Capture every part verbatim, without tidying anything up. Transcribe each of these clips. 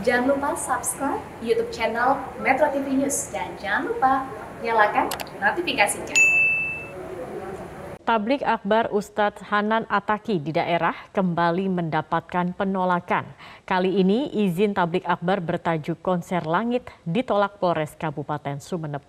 Jangan lupa subscribe YouTube channel Metro T V News dan jangan lupa nyalakan notifikasinya. Tablik akbar Ustadz Hanan Attaqi di daerah kembali mendapatkan penolakan. Kali ini izin tablik akbar bertajuk Konser Langit ditolak Polres Kabupaten Sumeneb.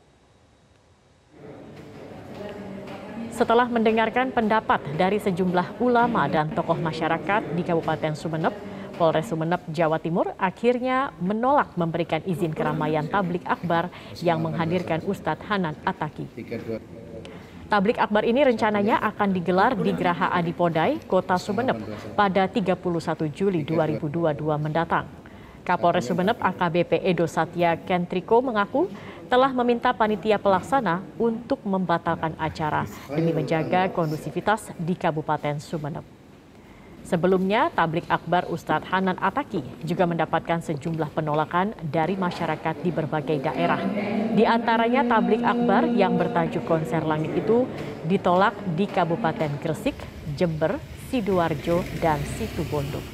Setelah mendengarkan pendapat dari sejumlah ulama dan tokoh masyarakat di Kabupaten Sumeneb, Polres Sumeneb, Jawa Timur akhirnya menolak memberikan izin keramaian tablik akbar yang menghadirkan Ustadz Hanan Attaqi. Tablik akbar ini rencananya akan digelar di Geraha Adipodai, Kota Sumeneb pada tiga puluh satu Juli dua ribu dua puluh dua mendatang. Kapolres Sumeneb A K B P Edo Satya Kentriko mengaku telah meminta panitia pelaksana untuk membatalkan acara demi menjaga kondusivitas di Kabupaten Sumeneb. Sebelumnya, tablik akbar Ustadz Hanan Attaqi juga mendapatkan sejumlah penolakan dari masyarakat di berbagai daerah. Di antaranya tablik akbar yang bertajuk Konser Langit itu ditolak di Kabupaten Gresik, Jember, Sidoarjo, dan Situbondo.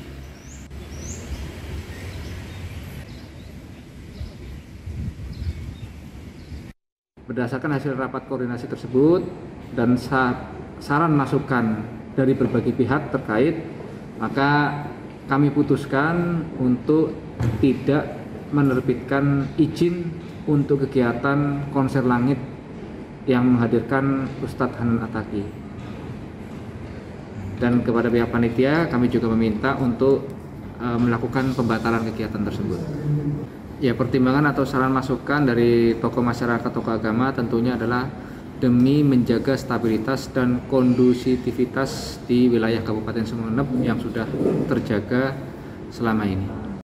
Berdasarkan hasil rapat koordinasi tersebut dan saran masukan dari berbagai pihak terkait, maka kami putuskan untuk tidak menerbitkan izin untuk kegiatan Konser Langit yang menghadirkan Ustadz Hanan Attaqi. Dan kepada pihak panitia kami juga meminta untuk e, melakukan pembatalan kegiatan tersebut. Ya, pertimbangan atau saran masukan dari tokoh masyarakat, tokoh agama tentunya adalah demi menjaga stabilitas dan kondusivitas di wilayah Kabupaten Sumeneb yang sudah terjaga selama ini.